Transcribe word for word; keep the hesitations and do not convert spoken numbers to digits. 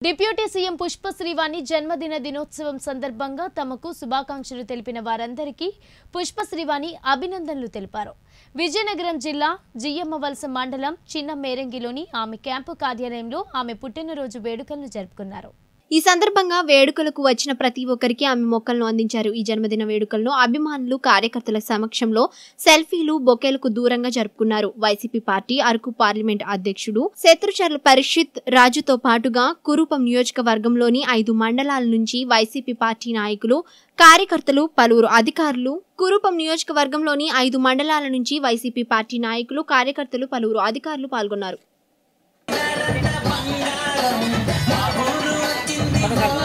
Deputy CM Pushpa Srivani జన్మదిన దినోత్సవం సందర్భంగా తమకు శుభాకాంక్షలు తెలిపిన వారందరికీ పుష్ప శ్రీవాణి అభినందనలు తెలిపారు. విజయనగరం జిల్లా జియ్యమ్మవలస మండలం చిన్న మేరంగిలోని ఆమె క్యాంపు కార్యాలయంలో ఆమె పుట్టినరోజు వేడుకలను జరుపుకున్నారు. ఈ సందర్భంగా వేడుకలకు వచ్చిన ప్రతి ఒక్కరికి ఆమె మొక్కలను అందించారు. ఈ జన్మదిన వేడుకలను అభిమానులు, కార్యకర్తల సమక్షంలో సెల్ఫీలు, బొకేలకు దూరంగా జరుపుకున్నారు. వైసీపీ పార్టీ అరకు పార్లమెంట్ అధ్యక్షుడు శత్రుచర్ల పరిషత్ రాజుతో పాటుగా కురుపం నియోజకవర్గంలోని ఐదు మండలాల నుంచి వైసీపీ పార్టీ నాయకులు, కార్యకర్తలు, పలువురు అధికారులు, కురుపం నియోజకవర్గంలోని ఐదు మండలాల నుంచి వైసీపీ పార్టీ నాయకులు, కార్యకర్తలు, పలువురు అధికారులు పాల్గొన్నారు.